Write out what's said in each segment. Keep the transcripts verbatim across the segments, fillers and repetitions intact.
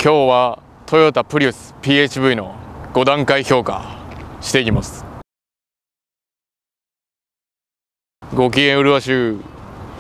今日はトヨタプリウス ピーエイチブイ のご段階評価していきます。ご機嫌うるわしゅう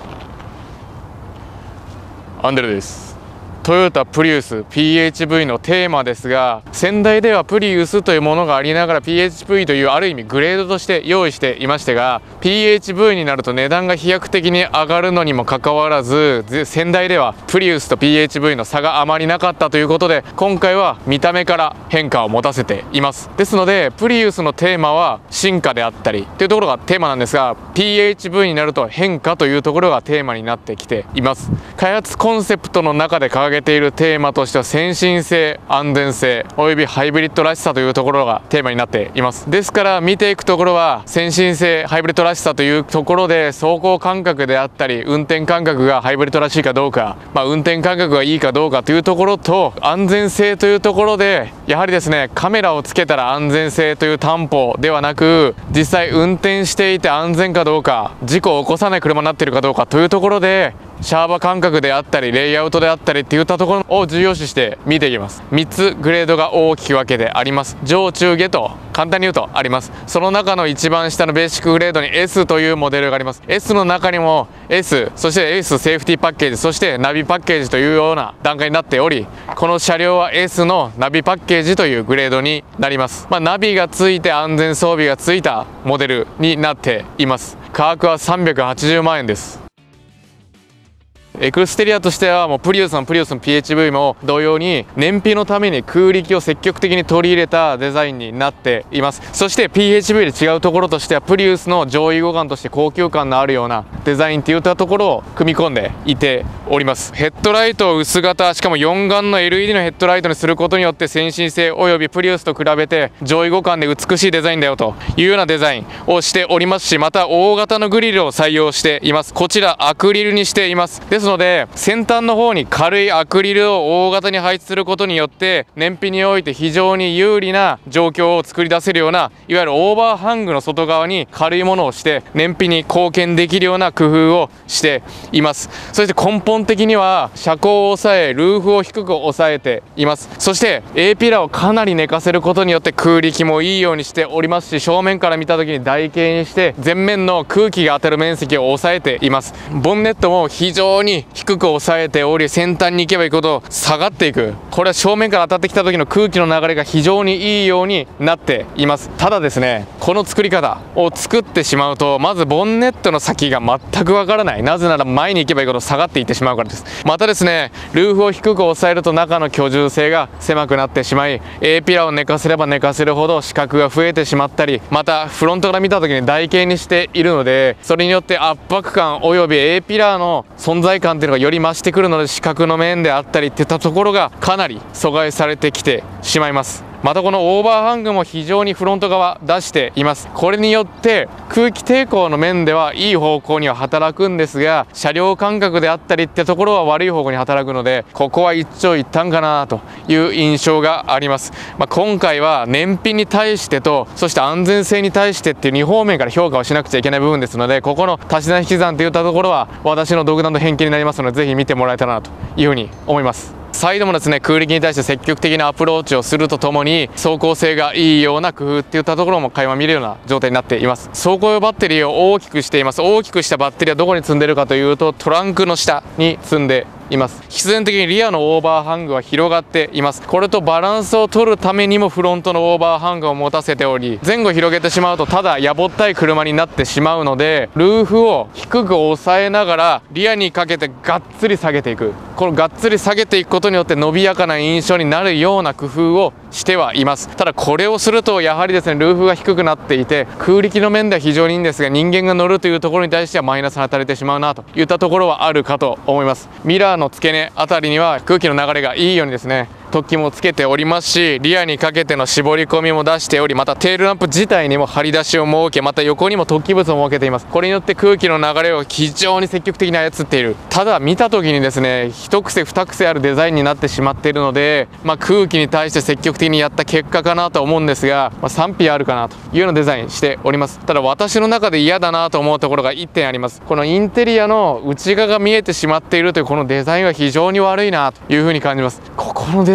アンデルです。トヨタプリウス ピーエイチブイ のテーマですが、先代ではプリウスというものがありながら ピーエイチブイ というある意味グレードとして用意していましたが、 ピーエイチブイ になると値段が飛躍的に上がるのにもかかわらず、先代ではプリウスと ピーエイチブイ の差があまりなかったということで、今回は見た目から変化を持たせています。ですのでプリウスのテーマは進化であったりというところがテーマなんですが、 ピーエイチブイ になると変化というところがテーマになってきています。開発コンセプトの中で掲げているテーマとしては、先進性、安全性およびハイブリッドらしさというところがテーマになっています。ですから見ていくところは、先進性、ハイブリッドらしさというところで走行感覚であったり運転感覚がハイブリッドらしいかどうか、まあ、運転感覚がいいかどうかというところと、安全性というところでやはりですね、カメラをつけたら安全性という担保ではなく、実際運転していて安全かどうか、事故を起こさない車になっているかどうかというところで、シャーバ感覚であったりレイアウトであったりっていったところを重要視して見ていきます。みっつグレードが大きく分けてあります。上中下と簡単に言うとあります。その中の一番下のベーシックグレードに エス というモデルがあります。 エス の中にも エス、 そして エス セーフティーパッケージ、そしてナビパッケージというような段階になっており、この車両は エス のナビパッケージというグレードになります。まあ、ナビがついて安全装備がついたモデルになっています。価格はさんびゃくはちじゅうまんえんです。エクステリアとしてはもうプリウスのプリウスの ピーエイチブイ も同様に燃費のために空力を積極的に取り入れたデザインになっています。そして ピーエイチブイ で違うところとしては、プリウスの上位互換として高級感のあるようなデザインっていったところを組み込んでいております。ヘッドライトを薄型、しかもよん眼の エルイーディー のヘッドライトにすることによって、先進性およびプリウスと比べて上位互換で美しいデザインだよというようなデザインをしておりますし、また大型のグリルを採用しています。こちらアクリルにしています。ですので先端の方に軽いアクリルを大型に配置することによって、燃費において非常に有利な状況を作り出せるような、いわゆるオーバーハングの外側に軽いものをして燃費に貢献できるような工夫をしています。そして根本的には車高を抑え、ルーフを低く抑えています。そして A ピラーをかなり寝かせることによって空力もいいようにしておりますし、正面から見た時に台形にして前面の空気が当たる面積を抑えています。ボンネットも非常に低く抑えており、先端に行けば行くほど下がっていく、これは正面から当たってきた時の空気の流れが非常にいいようになっています。ただですね、この作り方を作ってしまうと、まずボンネットの先が全くわからない。なぜなら前に行けば行くほど下がっていってしまうからです。またですね、ルーフを低く抑えると中の居住性が狭くなってしまい、 A ピラーを寝かせれば寝かせるほど死角が増えてしまったり、またフロントから見た時に台形にしているので、それによって圧迫感および A ピラーの存在感っていうのがより増してくるので、視覚の面であったりっていったところがかなり阻害されてきてしまいます。またこのオーバーハングも非常にフロント側出しています。これによって空気抵抗の面ではいい方向には働くんですが、車両感覚であったりってところは悪い方向に働くので、ここは一長一短かなという印象があります。まあ、今回は燃費に対してと、そして安全性に対してっていうに方面から評価をしなくちゃいけない部分ですので、ここの足し算引き算といったところは私の独断と偏見になりますので、ぜひ見てもらえたらなというふうに思います。サイドもですね、空力に対して積極的なアプローチをするとともに、走行性がいいような工夫っていったところも垣間見れるような状態になっています。走行用バッテリーを大きくしています。大きくしたバッテリーはどこに積んでるかというと、トランクの下に積んでいます。必然的にリアのオーバーハングは広がっています。これとバランスを取るためにもフロントのオーバーハングを持たせており、前後広げてしまうとただやぼったい車になってしまうので、ルーフを低く抑えながらリアにかけてがっつり下げていく、このがっつり下げていくことによって伸びやかな印象になるような工夫をしてはいます。ただこれをするとやはりですね、ルーフが低くなっていて空力の面では非常にいいんですが、人間が乗るというところに対してはマイナスに働いてしまうなといったところはあるかと思います。ミラーの付け根あたりには空気の流れがいいようにですね、突起もつけておりますし、リアにかけての絞り込みも出しており、またテールランプ自体にも張り出しを設け、また横にも突起物を設けています。これによって空気の流れを非常に積極的に操っている。ただ見た時にですね、一癖二癖あるデザインになってしまっているので、まあ、空気に対して積極的にやった結果かなと思うんですが、まあ、賛否あるかなというようなデザインしております。ただ私の中で嫌だなと思うところがいってんあります。このインテリアの内側が見えてしまっているというこのデザインは非常に悪いなというふうに感じます。ここのデザイン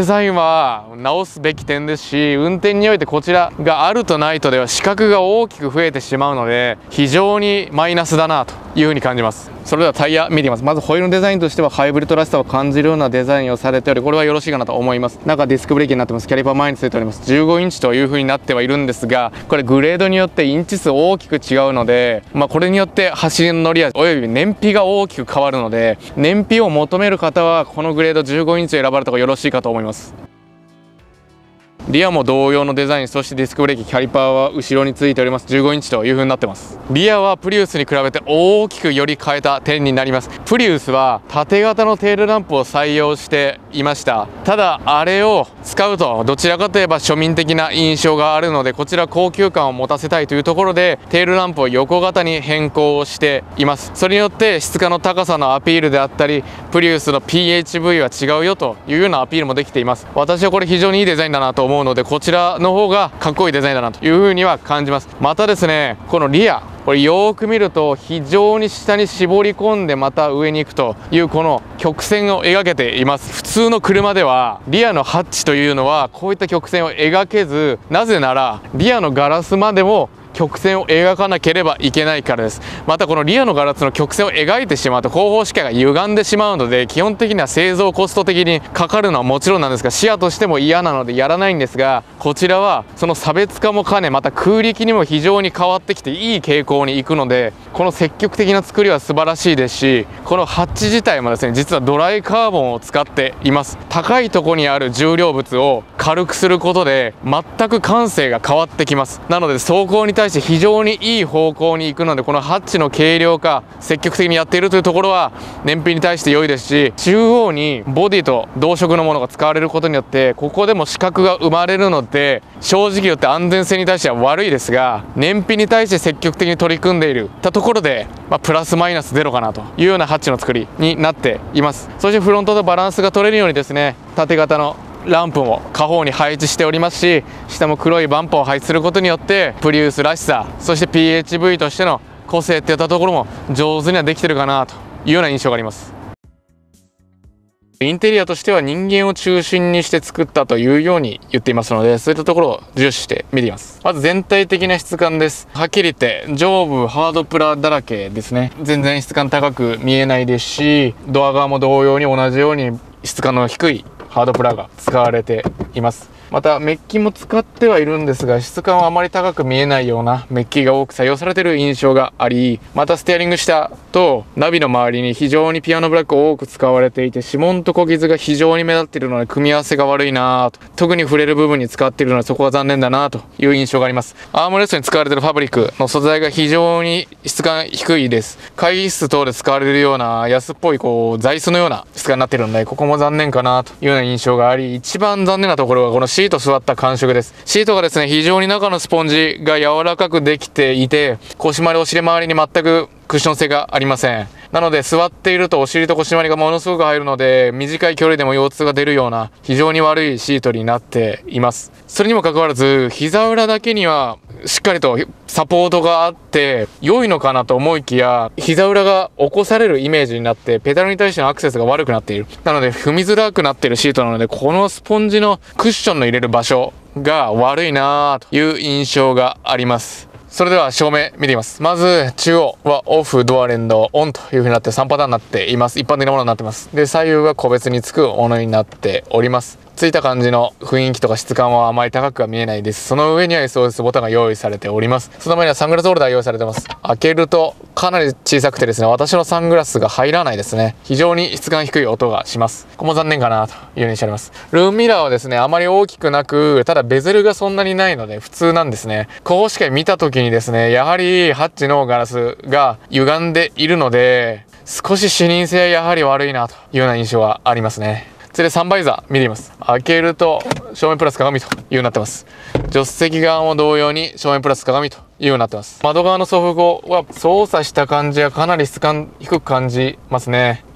ザインは直すべき点ですし、運転においてこちらがあるとないとでは視覚が大きく増えてしまうので、非常にマイナスだなというふうに感じます。それではタイヤ見てみます。まずホイールのデザインとしてはハイブリッドらしさを感じるようなデザインをされており、これはよろしいかなと思います。中ディスクブレーキになってます。キャリパー前についております。じゅうごインチというふうになってはいるんですが、これグレードによってインチ数大きく違うので、まあ、これによって走りの乗り味および燃費が大きく変わるので、燃費を求める方はこのグレードじゅうごインチを選ばれた方がよろしいかと思います。リアも同様のデザイン、そしてディスクブレーキ、キャリパーは後ろについております。じゅうごインチという風になってます。リアはプリウスに比べて大きくより変えた点になります。プリウスは縦型のテールランプを採用していました。ただあれを使うとどちらかといえば庶民的な印象があるので、こちら高級感を持たせたいというところでテールランプを横型に変更しています。それによって質感の高さのアピールであったり、プリウスの ピーエイチブイ は違うよというようなアピールもできています。私はこれ非常にいいデザインだなと思うので、こちらの方がかっこいいデザインだなというふうには感じます。またですね、このリア、これよーく見ると非常に下に絞り込んでまた上に行くというこの曲線を描けています。普通の車ではリアのハッチというのはこういった曲線を描けず、なぜならリアのガラスまでも曲線を描かなければいけないからです。またこのリアのガラスの曲線を描いてしまうと後方視界が歪んでしまうので、基本的には製造コスト的にかかるのはもちろんなんですが、視野としても嫌なのでやらないんですが、こちらはその差別化も兼ね、また空力にも非常に変わってきていい傾向に行くので、この積極的な作りは素晴らしいですし、このハッチ自体もですね、実はドライカーボンを使っています。高いところにある重量物を軽くすることで全く感性が変わってきます。なので走行に対して非常にいい方向に行くので、このハッチの軽量化積極的にやっているというところは燃費に対して良いですし、中央にボディと同色のものが使われることによってここでも死角が生まれるので、正直言って安全性に対しては悪いですが、燃費に対して積極的に取り組んでいるたところで、まあ、プラスマイナスゼロかなというようなハッチの作りになっています。そしてフロントとバランスが取れるようにですね、縦型のランプも下方に配置しておりますし、下も黒いバンパーを配置することによってプリウスらしさ、そして ピーエイチブイ としての個性っていったところも上手にはできてるかなというような印象があります。インテリアとしては人間を中心にして作ったというように言っていますので、そういったところを重視して見ています。まず全体的な質感です。はっきり言って上部ハードプラだらけですね。全然質感高く見えないですし、ドア側も同様に同じように質感の低いハードプラが使われています。またメッキも使ってはいるんですが、質感はあまり高く見えないようなメッキが多く採用されている印象があり、またステアリング下とナビの周りに非常にピアノブラック多く使われていて、指紋と小傷が非常に目立っているので組み合わせが悪いなぁと、特に触れる部分に使っているのでそこは残念だなという印象があります。アームレストに使われているファブリックの素材が非常に質感低いです。会議室等で使われるような安っぽいこう座椅子のような質感になっているので、ここも残念かなというような印象があり、一番残念なところはこのシート座った感触です。シートがですね、非常に中のスポンジが柔らかくできていて、腰回りお尻周りに全くクッション性がありません。なので座っているとお尻と腰回りがものすごく入るので、短い距離でも腰痛が出るような非常に悪いシートになっています。それにもかかわらず膝裏だけにはしっかりとサポートがあって良いのかなと思いきや、膝裏が起こされるイメージになってペダルに対してのアクセスが悪くなっている。なので踏みづらくなっているシートなので、このスポンジのクッションの入れる場所が悪いなぁという印象があります。それでは正面見てみます。まず中央はオフ、ドア連動、オンという風になってさんパターンになっています。一般的なものになってます。で、左右は個別につくものになっております。ついた感じの雰囲気とか質感はあまり高くは見えないです。その上には エスオーエス ボタンが用意されております。その前にはサングラスホルダー用意されてます。開けるとかなり小さくてですね、私のサングラスが入らないですね。非常に質感低い音がします。ここも残念かなというようにしてあります。ルームミラーはですね、あまり大きくなく、ただベゼルがそんなにないので普通なんですね。後方視界見た時にですね、やはりハッチのガラスが歪んでいるので、少し視認性はやはり悪いなというような印象はありますね。次でサンバイザー見てみます。開けると正面プラス鏡というようになってます。助手席側も同様に正面プラス鏡というようになってます。窓側の送風口は操作した感じはかなり質感低く感じますね。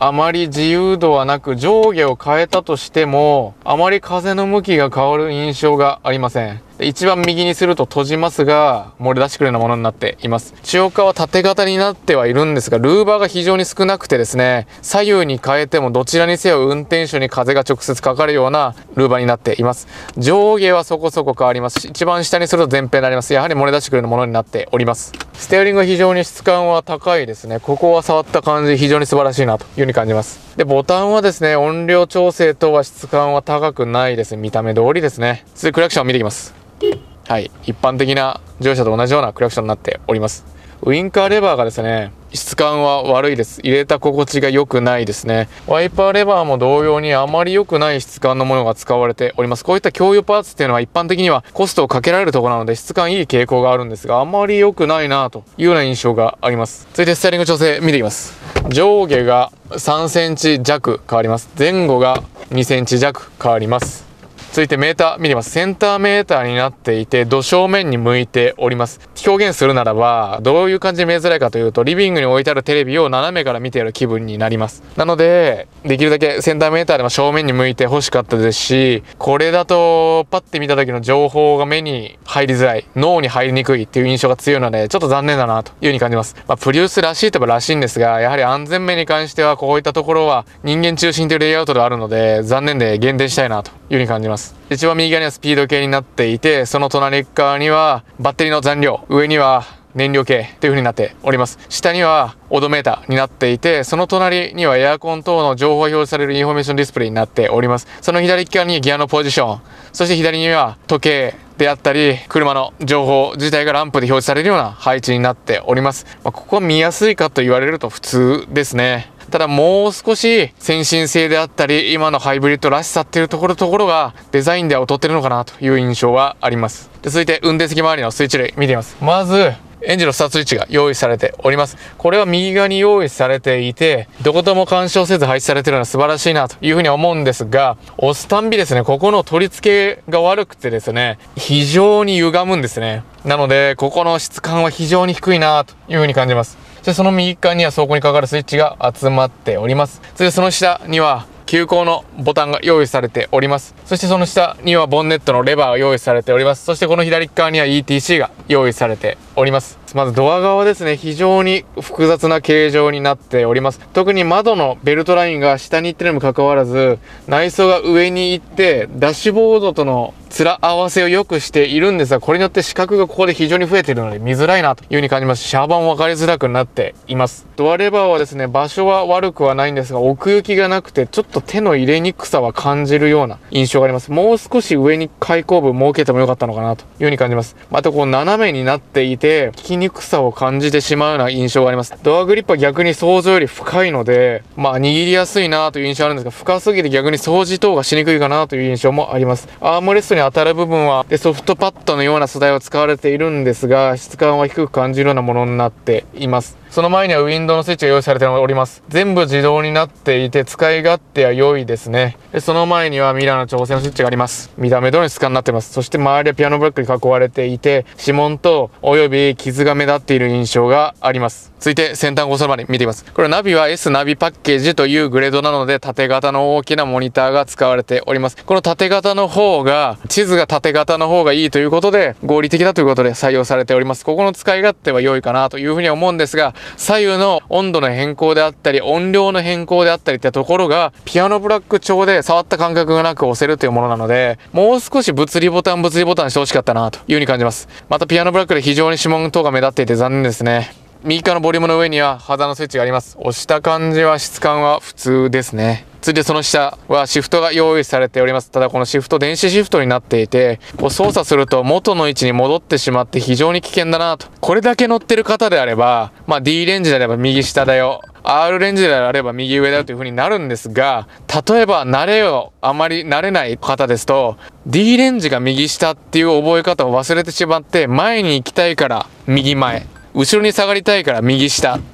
あまり自由度はなく、上下を変えたとしてもあまり風の向きが変わる印象がありません。一番右にすると閉じますが、漏れ出してくるようなものになっています。中央化は縦型になってはいるんですが、ルーバーが非常に少なくてですね、左右に変えてもどちらにせよ運転手に風が直接かかるようなルーバーになっています。上下はそこそこ変わりますし、一番下にすると前辺になります。やはり漏れ出してくるようなものになっております。ステアリングは非常に質感は高いですね。ここは触った感じ非常に素晴らしいなという風に感じます。で、ボタンはですね、音量調整とは質感は高くないですね。見た目通りですね。続いてクラクションを見ていきます。はい、一般的な乗用車と同じようなクラクションになっております。ウインカーレバーがですね、質感は悪いです。入れた心地が良くないですね。ワイパーレバーも同様にあまり良くない質感のものが使われております。こういった共有パーツっていうのは一般的にはコストをかけられるところなので質感いい傾向があるんですが、あまり良くないなというような印象があります。続いてスタイリング調整見ていきます。上下がさんセンチ弱変わります。前後がにセンチ弱変わります。続いてメーター見てます。センターメーターになっていて、ど正面に向いております。表現するならば、どういう感じで見えづらいかというと、リビングに置いてあるテレビを斜めから見ている気分になります。なので、できるだけセンターメーターでも正面に向いて欲しかったですし、これだと、パッて見た時の情報が目に入りづらい、脳に入りにくいっていう印象が強いので、ちょっと残念だなという風に感じます。まあ、プリウスらしいといえばらしいんですが、やはり安全面に関しては、こういったところは人間中心というレイアウトであるので、残念で減点したいなという風に感じます。一番右側にはスピード計になっていて、その隣側にはバッテリーの残量、上には燃料計という風になっております。下にはオドメーターになっていて、その隣にはエアコン等の情報が表示されるインフォメーションディスプレイになっております。その左側にギアのポジション、そして左には時計であったり、車の情報自体がランプで表示されるような配置になっております。まあ、ここは見やすいかと言われると普通ですね。ただもう少し先進性であったり、今のハイブリッドらしさっていうところところがデザインでは劣ってるのかなという印象はあります。で、続いて運転席周りのスイッチ類見てみます。まず、エンジンのスタートスイッチが用意されております。これは右側に用意されていて、どことも干渉せず配置されているのは素晴らしいなというふうに思うんですが、押すたんびですね、ここの取り付けが悪くてですね、非常に歪むんですね。なので、ここの質感は非常に低いなというふうに感じます。そしてその右側には走行にかかるスイッチが集まっております。そしてその下には急行のボタンが用意されております。そしてその下にはボンネットのレバーが用意されております。そしてこの左側には イーティーシー が用意されております。まずドア側ですね、非常に複雑な形状になっております。特に窓のベルトラインが下に行ってるにもかかわらず、内装が上に行ってダッシュボードとの面合わせを良くしているんですが、これによって視覚がここで非常に増えているので見づらいなという風に感じますし、シャーバーも分かりづらくなっています。ドアレバーはですね、場所は悪くはないんですが、奥行きがなくてちょっと手の入れにくさは感じるような印象があります。もう少し上に開口部設けてもよかったのかなという風に感じます。またこう斜めになっていて、聞きにくさを感じてしまうような印象があります。ドアグリップは逆に想像より深いので、まあ握りやすいなという印象あるんですが、深すぎて逆に掃除等がしにくいかなという印象もあります。アームレストに当たる部分はでソフトパッドのような素材を使われているんですが、質感は低く感じるようなものになっています。その前にはウィンドウのスイッチが用意されております。全部自動になっていて使い勝手は良いですね。で、その前にはミラーの調整のスイッチがあります。見た目通りの質感になっています。そして周りはピアノブロックに囲われていて、指紋とおよび傷が目立っている印象があります。続いて先端コンソール周り見ています。これはナビは S ナビパッケージというグレードなので、縦型の大きなモニターが使われております。この縦型の方が、地図が縦型の方がいいということで、合理的だということで採用されております。ここの使い勝手は良いかなというふうに思うんですが、左右の温度の変更であったり、音量の変更であったりってところが、ピアノブラック調で触った感覚がなく押せるというものなので、もう少し物理ボタン物理ボタンしてほしかったなというふうに感じます。またピアノブラックで非常に指紋等が目立っていて残念ですね。右側のボリュームの上にはハザードスイッチがあります。押した感じは質感は普通ですね。続いてその下はシフトが用意されております。ただこのシフト電子シフトになっていて、こう操作すると元の位置に戻ってしまって非常に危険だなと。これだけ乗ってる方であれば、まあ D レンジであれば右下だよ、R レンジであれば右上だよという風になるんですが、例えば慣れをあまり慣れない方ですと D レンジが右下っていう覚え方を忘れてしまって、前に行きたいから右前、後ろに下がりたいから右下っ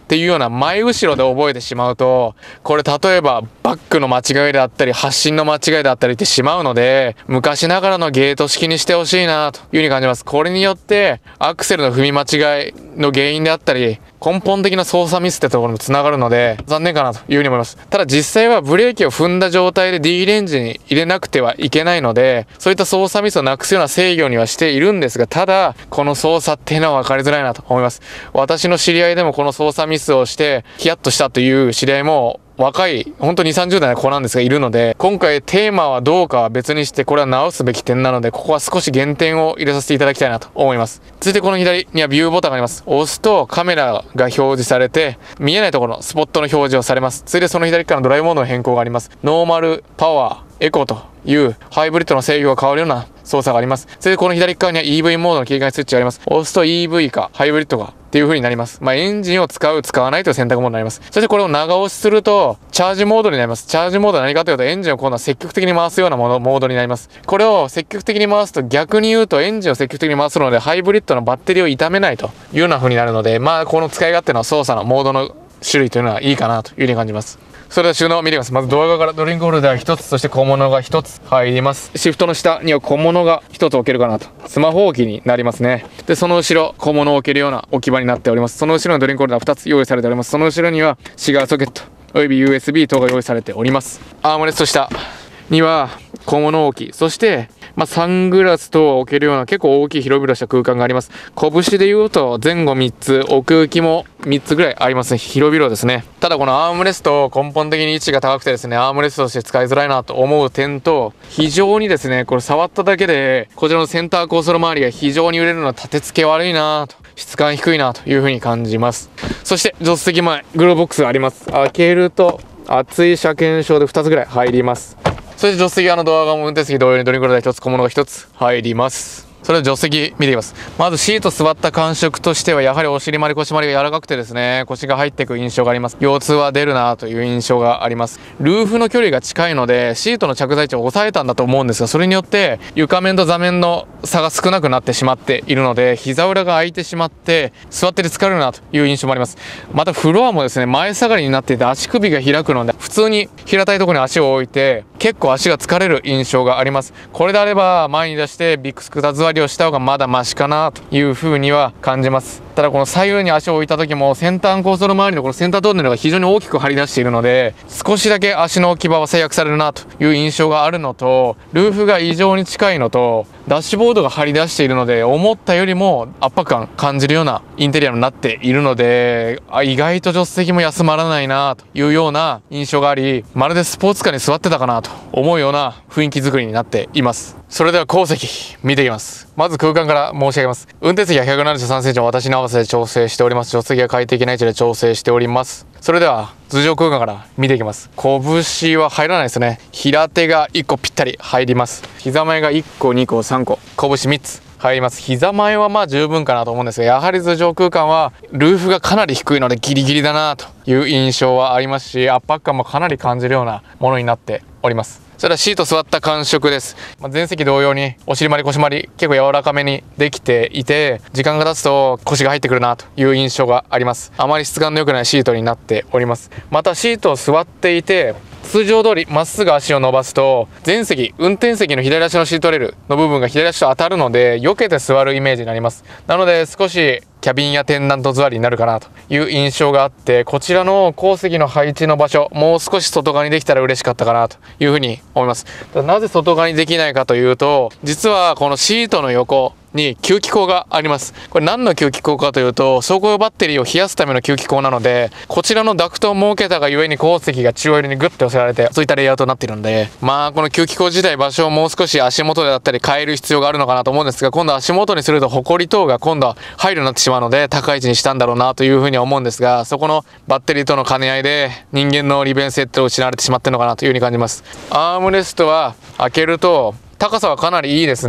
っていうような前後ろで覚えてしまうと、これ例えばバックの間違いであったり発進の間違いであったりってしまうので、昔ながらのゲート式にしてほしいなというふうに感じます。これによってアクセルの踏み間違いの原因であったり、根本的な操作ミスってところにもつながるので残念かなというふうに思います。ただ実際はブレーキを踏んだ状態で D レンジに入れなくてはいけないので、そういった操作ミスをなくすような制御にはしているんですが、ただこの操作っていうのは分かりづらいなと思います。私の知り合いでもこの操作ミスをしてヒヤッとしたという知り合いも若い、本当にさんじゅう代の子なんですがいるので、今回テーマはどうかは別にしてこれは直すべき点なので、ここは少し減点を入れさせていただきたいなと思います。続いてこの左にはビューボタンがあります。押すとカメラが表示されて、見えないところのスポットの表示をされます。続いてその左からのドライブモードの変更があります。ノーマル、パワー、エコというハイブリッドの制御が変わるような操作があります。それでこの左側には イーブイ モードの切り替えスイッチがあります。押すと イーブイ かハイブリッドかっていう風になります。まあエンジンを使う使わないという選択モードになります。そしてこれを長押しするとチャージモードになります。チャージモードは何かというと、エンジンを今度は積極的に回すようなものモードになります。これを積極的に回すと、逆に言うとエンジンを積極的に回すのでハイブリッドのバッテリーを傷めないというような風になるので、まあこの使い勝手の操作のモードの種類というのはいいかなという風に感じます。それでは収納を見てみます。まずドア側からドリンクホルダーひとつ、そして小物がひとつ入ります。シフトの下には小物がひとつ置けるかなと。スマホ置きになりますね。で、その後ろ、小物を置けるような置き場になっております。その後ろのドリンクホルダーふたつ用意されております。その後ろにはシガーソケット、および ユーエスビー 等が用意されております。アームレスト下には小物置き、そして、まあ、サングラス等を置けるような結構大きい広々した空間があります。拳で言うと前後みっつ、奥行きもみっつぐらいありますね。広々ですね。ただこのアームレスト、根本的に位置が高くてですね、アームレストとして使いづらいなと思う点と、非常にですね、これ触っただけで、こちらのセンターコンソール周りが非常に揺れるのは立て付け悪いなと、質感低いなというふうに感じます。そして助手席前、グローボックスがあります。開けると、厚い車検証でふたつぐらい入ります。そして助手席側のドア側も運転席同様にドリンクホルダーひとつ、小物がひとつ入ります。それでは助手席見ていきます。まずシート座った感触としては、やはりお尻周り腰周りが柔らかくてですね、腰が入っていく印象があります。腰痛は出るなという印象があります。ルーフの距離が近いのでシートの着座位置を抑えたんだと思うんですが、それによって床面と座面の差が少なくなってしまっているので、膝裏が空いてしまって座ってて疲れるなという印象もあります。またフロアもですね、前下がりになっていて足首が開くので、普通に平たいところに足を置いて結構足が疲れる印象があります。これであれば前に出してビッグスクーター座りをした方がまだマシかなという風には感じます。ただこの左右に足を置いた時も先端コンソール周りのこのセンタートンネルが非常に大きく張り出しているので、少しだけ足の置き場は制約されるなという印象があるのと、ルーフが異常に近いのと、ダッシュボードが張り出しているので、思ったよりも圧迫感感じるようなインテリアになっているので、あ、意外と助手席も休まらないなというような印象があり、まるでスポーツカーに座ってたかなと思うような雰囲気作りになっています。それでは後席見ていきます。まず空間から申し上げます。運転席はひゃくななじゅうさんセンチを私に合わせて調整しております。助手席は快適な位置で調整しております。それでは頭上空間から見ていきます。拳は入らないですね。平手がいっこぴったり入ります。膝前がいっこにこさんこ、拳みっつ入ります。膝前はまあ十分かなと思うんですが、やはり頭上空間はルーフがかなり低いのでギリギリだなという印象はありますし、圧迫感もかなり感じるようなものになっております。それではシート座った感触です。まあ、前席同様にお尻周り腰周り結構柔らかめにできていて、時間が経つと腰が入ってくるなという印象があります。あまり質感の良くないシートになっております。またシートを座っていて、通常通りまっすぐ足を伸ばすと前席、運転席の左足のシートレールの部分が左足と当たるので、避けて座るイメージになります。なので少しキャビンやテンダント座りになるかなという印象があって、こちらの後席の配置の場所、もう少し外側にできたら嬉しかったかなというふうに思います。なぜ外側にできないかというと、実はこのシートの横に吸気口があります。これ何の吸気口かというと、走行用バッテリーを冷やすための吸気口なので、こちらのダクトを設けたがゆえに後席が中央寄りにグッと寄せられて、そういったレイアウトになっているので、まあこの吸気口自体場所をもう少し足元であったり変える必要があるのかなと思うんですが、今度足元にするとホコリ等が今度は入るようになってしまうので、高い位置にしたんだろうなというふうに思うんですが、そこのバッテリーとの兼ね合いで人間の利便性って失われてしまってるのかなというふうに感じます。アームレストは開けると高さはかなりいいですね。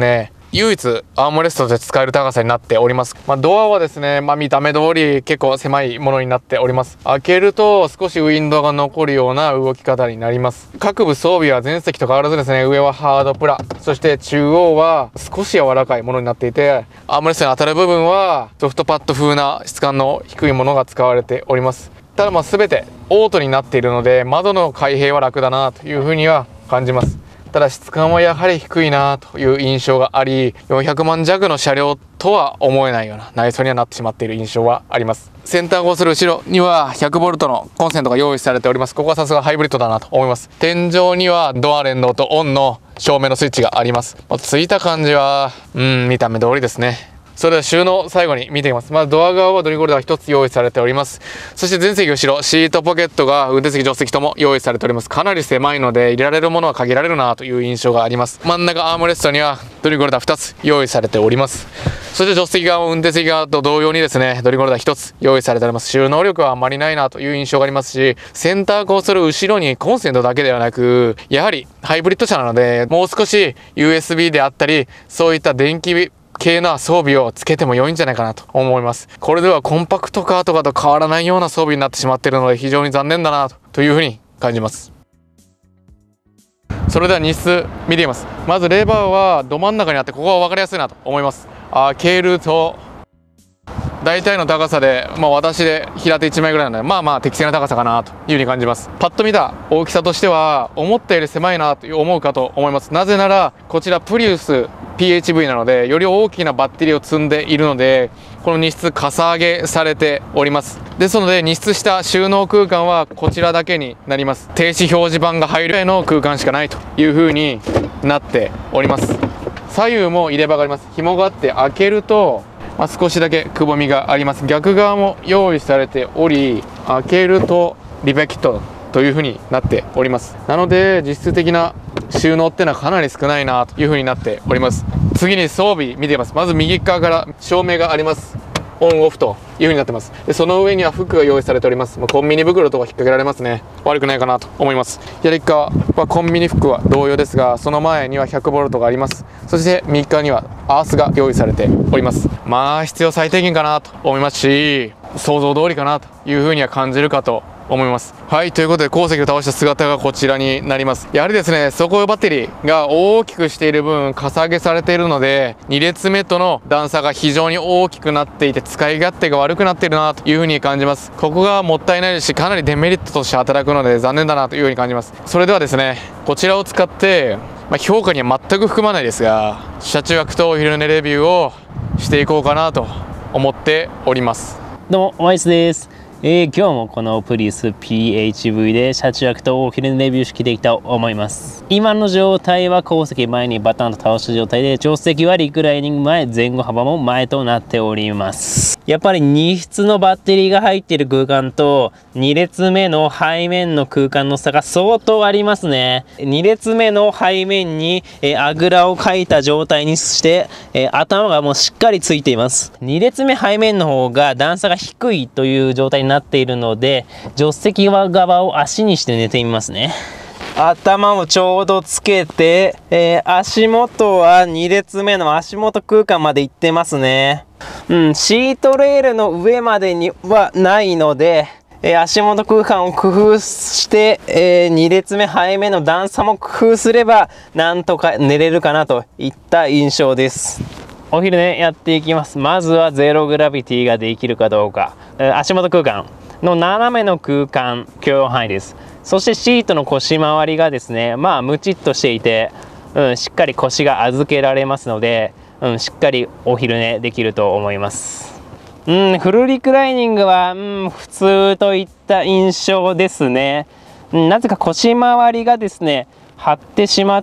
唯一アームレストで使える高さになっております。まあ、ドアはですね、まあ、見た目通り結構狭いものになっております。開けると少しウィンドウが残るような動き方になります。各部装備は全席と変わらずですね、上はハードプラ、そして中央は少し柔らかいものになっていて、アームレストに当たる部分はソフトパッド風な質感の低いものが使われております。ただまあ全てオートになっているので、窓の開閉は楽だなというふうには感じます。ただ質感はやはり低いなという印象があり、よんひゃくまん弱の車両とは思えないような内装にはなってしまっている印象はあります。センターコンソール後ろには ひゃくボルト のコンセントが用意されております。ここはさすがハイブリッドだなと思います。天井にはドア連動とオンの照明のスイッチがあります。まあ、ついた感じはうん見た目通りですね。それでは収納最後に見ていきます。まずドア側はドリゴルダーがひとつ用意されております。そして前席後ろ、シートポケットが運転席助手席とも用意されております。かなり狭いので入れられるものは限られるなという印象があります。真ん中アームレストにはドリゴルダーふたつ用意されております。そして助手席側も運転席側と同様にですね、ドリゴルダーひとつ用意されております。収納力はあまりないなという印象がありますし、センターコンソール後ろにコンセントだけではなく、やはりハイブリッド車なので、もう少し ユーエスビー であったり、そういった電気系な装備をつけても良いんじゃないかなと思います。これではコンパクトカーとかと変わらないような装備になってしまっているので、非常に残念だなというふうに感じます。それでは荷室見てみます。まずレバーはど真ん中にあって、ここは分かりやすいなと思います。開けると大体の高さで、まあ、私で平手いちまいぐらいなので、まあまあ適正な高さかなというふうに感じます。パッと見た大きさとしては思ったより狭いなと思うかと思います。なぜならこちらプリウス ピーエイチブイ なので、より大きなバッテリーを積んでいるので、この荷室かさ上げされております。ですので荷室下収納空間はこちらだけになります。停止表示板が入るぐらいの空間しかないというふうになっております。左右も入れ歯があります。紐があって開けると、まあ、少しだけくぼみがあります。逆側も用意されており、開けるとリベキットというふうになっております。なので実質的な収納っていうのはかなり少ないなというふうになっております。次に装備見ています。まず右側から照明があります。オンオフという風になってます。でその上にはフックが用意されております。まあ、コンビニ袋とか引っ掛けられますね。悪くないかなと思います。左側はコンビニフックは同様ですが、その前にはひゃくボルトがあります。そして右側にはアースが用意されております。まあ必要最低限かなと思いますし、想像通りかなという風には感じるかと思います。はい、ということで鉱石を倒した姿がこちらになります。やはりですね、底バッテリーが大きくしている分かさ上げされているので、に列目との段差が非常に大きくなっていて使い勝手が悪くなっているなというふうに感じます。ここがもったいないですし、かなりデメリットとして働くので残念だなというふうに感じます。それではですね、こちらを使って、まあ、評価には全く含まないですが、車中泊とお昼寝レビューをしていこうかなと思っております。 どうもワイスです。えー、今日もこのプリウス ピーエイチブイ で車中泊とお昼寝レビューしていきたいと思います。今の状態は後席前にバタンと倒した状態で、助手席はリクライニング前、前後幅も前となっております。やっぱり荷室のバッテリーが入っている空間とに列目の背面の空間の差が相当ありますね。に列目の背面に、えー、あぐらをかいた状態にして、えー、頭がもうしっかりついています。に列目背面の方が段差が低いという状態になっているので、助手席側を足にして寝てみますね。頭をちょうどつけて、えー、足元はに列目の足元空間まで行ってますね。うん、シートレールの上までにはないので、えー、足元空間を工夫して、えー、に列目背面の段差も工夫すればなんとか寝れるかなといった印象です。お昼寝やっていきます。まずはゼログラビティができるかどうか、えー、足元空間の斜めの空間許容範囲です。そしてシートの腰回りがですね、まあムチっとしていて、うん、しっかり腰が預けられますので、うん、しっかりお昼寝できると思います。うん、フルリクライニングは、うん、普通といった印象ですね。うん、なぜか腰回りがですね張ってしまって、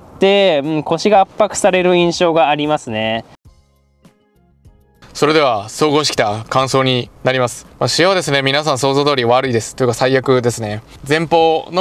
うん、腰が圧迫される印象がありますね。 それでは総合してきた感想になります。まあ、仕様はですね、皆さん想像通り悪いですというか最悪ですね。前方の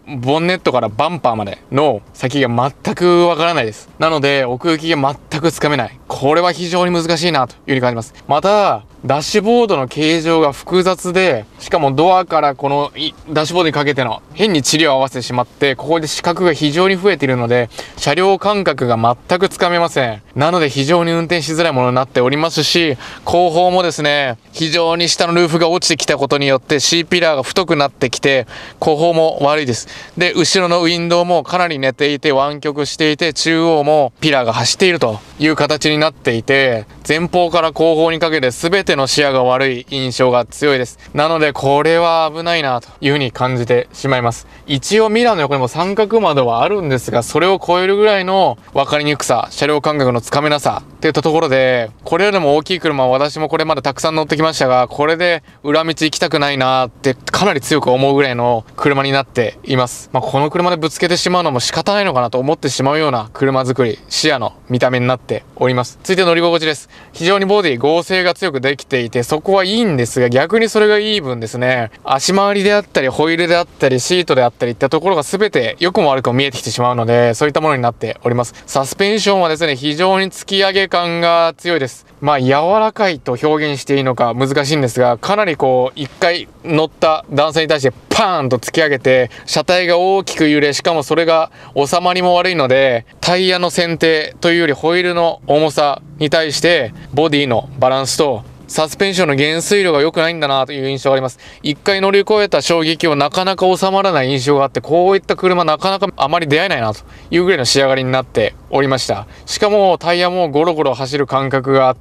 ボンネットからバンパーまでの先が全くわからないです。なので奥行きが全くつかめない。これは非常に難しいなというふうに感じます。またダッシュボードの形状が複雑で、しかもドアからこのダッシュボードにかけての変に塵を合わせてしまって、ここで視覚が非常に増えているので車両感覚が全くつかめません。なので非常に運転しづらいものになっておりますし、後方もですね非常に下のルーフが落ちてきたことによって C ピラーが太くなってきて後方も悪いです。で後ろのウィンドウもかなり寝ていて湾曲していて、中央もピラーが走っているという形になっていて、前方から後方にかけて全ての視野が悪い印象が強いです。なのでこれは危ないなというふうに感じてしまいます。一応ミラーの横にも三角窓はあるんですが、それを超えるぐらいの分かりにくさ、車両感覚のつかめなさっていったところで、これよりも大きい車は私もこれまでたくさん乗ってきましたが、これで裏道行きたくないなってかなり強く思うぐらいの車になっています。まあ、この車でぶつけてしまうのも仕方ないのかなと思ってしまうような車作り、視野の見た目になっております。続いて乗り心地です。非常にボディ剛性が強くできていて、そこはいいんですが、逆にそれがいい分ですね、足回りであったりホイールであったりシートであったりいったところが全て良くも悪くも見えてきてしまうので、そういったものになっております。サスペンションはですね非常に突き上げ感が強いです。まあ柔らかいと表現していいのか難しいんですが、かなりこう一回乗った段差に対してパーンと突き上げて車体が大きく揺れ、しかもそれが収まりも悪いので、タイヤの選定というよりホイールの重さに対してボディのバランスとサスペンションの減衰量が良くないんだなという印象があります。一回乗り越えた衝撃をなかなか収まらない印象があって、こういった車なかなかあまり出会えないなというぐらいの仕上がりになっておりました。しかもタイヤもゴロゴロ走る感覚があって、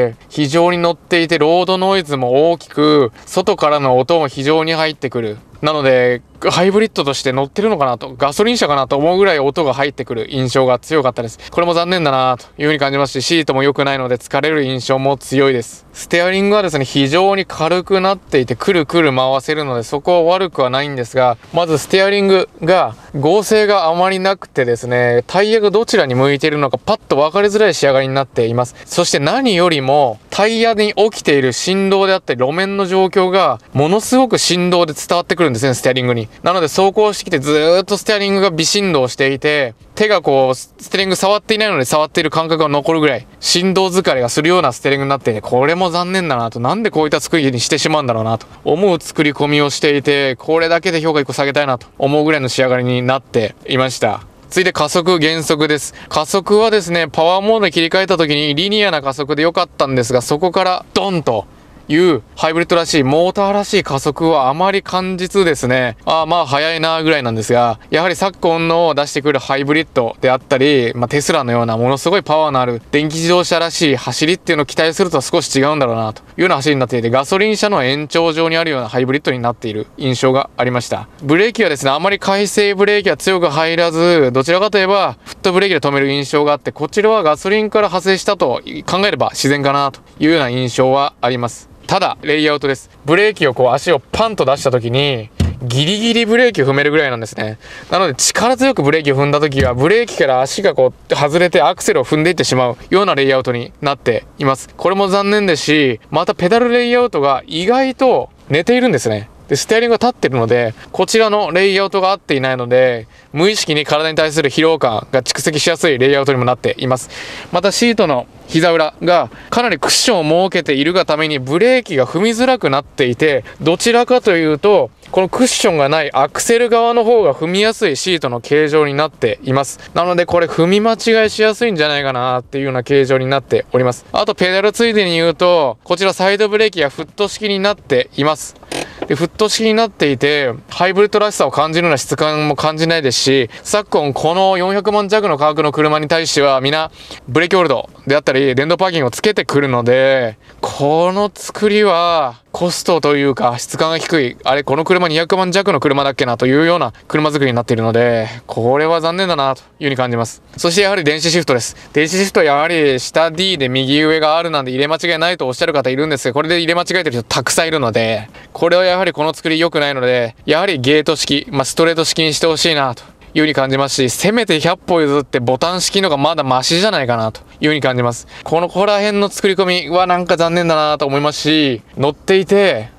非常に乗っていてロードノイズも大きく、外からの音も非常に入ってくる。なのでハイブリッドとして乗ってるのかなと、ガソリン車かなと思うぐらい音が入ってくる印象が強かったです。これも残念だなという風に感じますし、シートも良くないので疲れる印象も強いです。ステアリングはですね非常に軽くなっていて、くるくる回せるのでそこは悪くはないんですが、まずステアリングが剛性があまりなくてですね、タイヤがどちらに向いているのかパッと分かりづらい仕上がりになっています。そして何よりもタイヤに起きている振動であったり路面の状況がものすごく振動で伝わってくるんですね、ステアリングに。なので走行してきてずーっとステアリングが微振動していて、手がこうステアリング触っていないので触っている感覚が残るぐらい振動疲れがするようなステアリングになっていて、これも残念だなと、なんでこういった作りにしてしまうんだろうなと思う作り込みをしていて、これだけで評価いっこ下げたいなと思うぐらいの仕上がりになっていました。続いて加速減速です。加速はですねパワーモードに切り替えた時にリニアな加速で良かったんですが、そこからドンというハイブリッドらしいモーターらしい加速はあまり感じずですね、ああまあ早いなぐらいなんですが、やはり昨今の出してくるハイブリッドであったり、まあ、テスラのようなものすごいパワーのある電気自動車らしい走りっていうのを期待すると少し違うんだろうなというような走りになっていて、ガソリン車の延長上にあるようなハイブリッドになっている印象がありました。ブレーキはですねあまり回生ブレーキは強く入らず、どちらかといえばフットブレーキで止める印象があって、こちらはガソリンから派生したと考えれば自然かなというような印象はあります。ただレイアウトです。ブレーキをこう足をパンと出した時にギリギリブレーキを踏めるぐらいなんですね。なので力強くブレーキを踏んだ時はブレーキから足がこう外れてアクセルを踏んでいってしまうようなレイアウトになっています。これも残念ですし、またペダルレイアウトが意外と寝ているんですね。でステアリングが立ってるので、こちらのレイアウトが合っていないので無意識に体に対する疲労感が蓄積しやすいレイアウトにもなっています。またシートの膝裏がかなりクッションを設けているがためにブレーキが踏みづらくなっていて、どちらかというとこのクッションがないアクセル側の方が踏みやすいシートの形状になっています。なのでこれ踏み間違いしやすいんじゃないかなっていうような形状になっております。あとペダルついでに言うと、こちらサイドブレーキがフット式になっています。でフット式になっていてハイブリッドらしさを感じるような質感も感じないですし、昨今このよんひゃくまん弱の価格の車に対しては皆ブレーキホールドであったり電動パーキングをつけてくるので、この作りはコストというか質感が低い、あれこの車にひゃくまん弱の車だっけなというような車作りになっているので、これは残念だなという風に感じます。そしてやはり電子シフトです。電子シフトはやはり下 D で右上があるなんで入れ間違いないとおっしゃる方いるんですが、これで入れ間違えてる人たくさんいるので、これはやはりこの作り良くないので、やはりゲート式、まあ、ストレート式にしてほしいなという風に感じますし、せめてひゃっぽ譲ってボタン式のがまだマシじゃないかなという風に感じます。このここら辺の作り込みはなんか残念だなと思いますし、乗っていて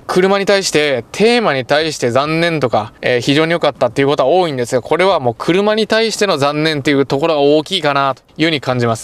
車に対してテーマに対して残念とか、えー、非常に良かったっていうことは多いんですが、これはもう車に対しての残念っていうところが大きいかなというふうに感じます。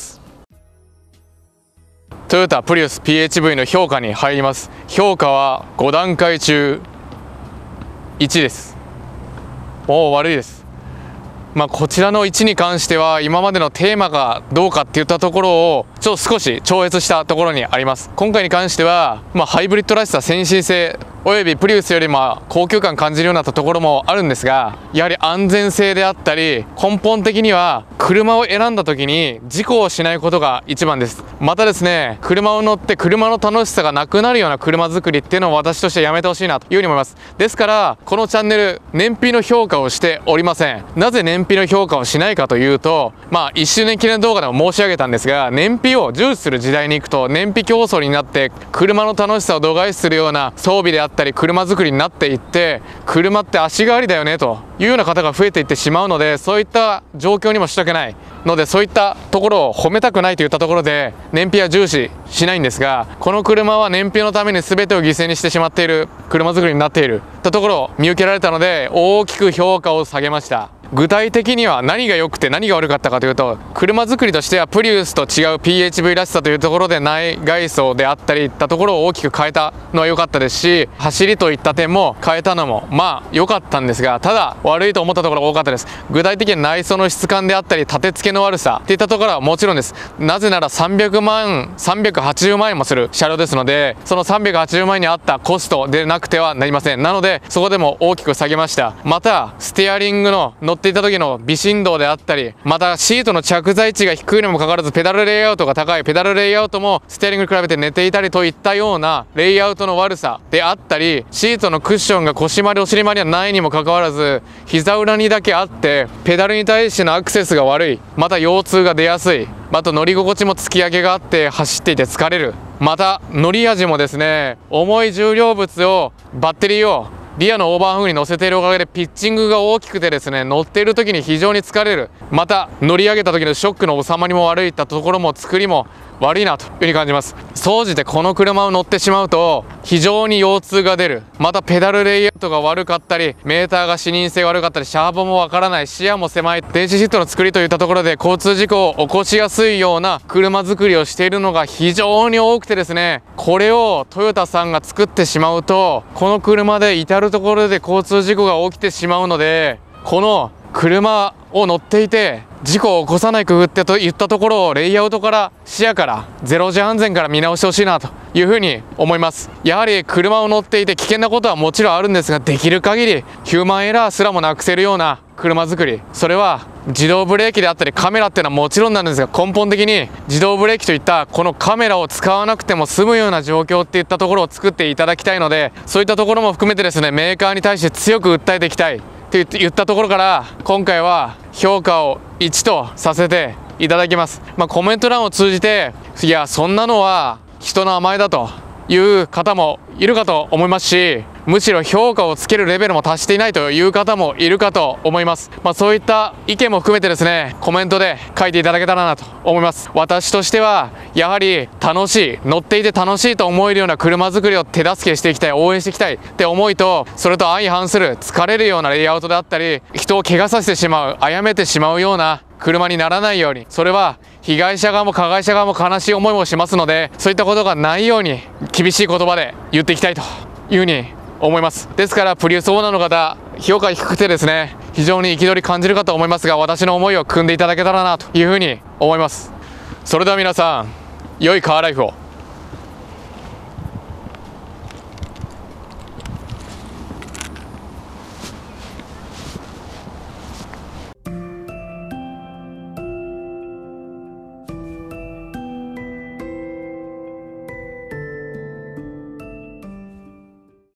トヨタプリウス ピーエイチブイ の評価に入ります。評価はご段階中いちです。もう悪いです。まあこちらのいちに関しては今までのテーマがどうかっていったところをちょっと少し超越したところにあります。今回に関しては、まあ、ハイブリッドらしさ、先進性およびプリウスよりも高級感感じるようなところもあるんですが、やはり安全性であったり根本的には車を選んだ時に事故をしないことが一番です。またですね、車を乗って車の楽しさがなくなるような車作りっていうのを私としてやめてほしいなというふうに思います。ですからこのチャンネル燃費の評価をしておりません。なぜ燃費の評価をしないかというと、まあいっしゅうねん記念動画でも申し上げたんですが、燃費を重視する時代に行くと燃費競争になって車の楽しさを度外視するような装備であったり車作りになっていって、車って足がありだよねというような方が増えていってしまうので、そういった状況にもしとけないので、そういったところを褒めたくないといったところで燃費は重視しないんですが、この車は燃費のために全てを犠牲にしてしまっている車作りになっているとところを見受けられたので、大きく評価を下げました。具体的には何が良くて何が悪かったかというと、車作りとしてはプリウスと違う ピーエイチブイ らしさというところで内外装であったりいったところを大きく変えたのは良かったですし、走りといった点も変えたのもまあ良かったんですが、ただ悪いと思ったところが多かったです。具体的に内装の質感であったり立て付けの悪さっていったところはもちろんです。なぜならさんびゃくまんさんびゃくはちじゅうまんえんもする車両ですので、そのさんびゃくはちじゅうまんえんに合ったコストでなくてはなりません。なのでそこでも大きく下げました。またステアリングの乗っていた時の微振動であったり、またシートの着座位置が低いにもかかわらずペダルレイアウトが高い、ペダルレイアウトもステアリングに比べて寝ていたりといったようなレイアウトの悪さであったり、シートのクッションが腰回りお尻回りはないにもかかわらず膝裏にだけあってペダルに対してのアクセスが悪い、また腰痛が出やすい、また乗り心地も突き上げがあって走っていて疲れる、また乗り味もですね、重い重量物をバッテリーをリアのオーバーフーに乗せているおかげでピッチングが大きくてですね、乗っている時に非常に疲れる、また乗り上げた時のショックの収まりも悪いったところも作りも悪いなというふうに感じます。総じてこの車を乗ってしまうと非常に腰痛が出る、またペダルレイアウトが悪かったりメーターが視認性悪かったりシャーボもわからない、視野も狭い、電子シフトの作りといったところで交通事故を起こしやすいような車作りをしているのが非常に多くてですね、これをトヨタさんが作ってしまうとこの車で至る所で交通事故が起きてしまうので、この車を乗っていて事故を起こさない工夫ってといったところをレイアウトから視野からゼロ時安全から見直してほしいなというふうに思います。やはり車を乗っていて危険なことはもちろんあるんですが、できる限りヒューマンエラーすらもなくせるような車作り、それは自動ブレーキであったりカメラっていうのはもちろんなんですが、根本的に自動ブレーキといったこのカメラを使わなくても済むような状況っていったところを作っていただきたいので、そういったところも含めてですね、メーカーに対して強く訴えていきたいって言ったところから、今回は評価をいちとさせていただきます。まあ、コメント欄を通じて、いやそんなのは人の甘えだという方もいるかと思いますし、むしろ評価をつけるレベルも達していないという方もいるかと思います。まあ、そういった意見も含めてですね、コメントで書いていただけたらなと思います。私としてはやはり楽しい、乗っていて楽しいと思えるような車作りを手助けしていきたい、応援していきたいって思いと、それと相反する疲れるようなレイアウトであったり、人を怪我させてしまう、殺めてしまうような車にならないように、それは被害者側も加害者側も悲しい思いもしますので、そういったことがないように厳しい言葉で言っていきたいというふうに思います。ですからプリウスオーナーの方、評価低くてですね、非常に憤り感じるかと思いますが、私の思いを汲んでいただけたらなというふうに思います。それでは皆さん、良いカーライフを。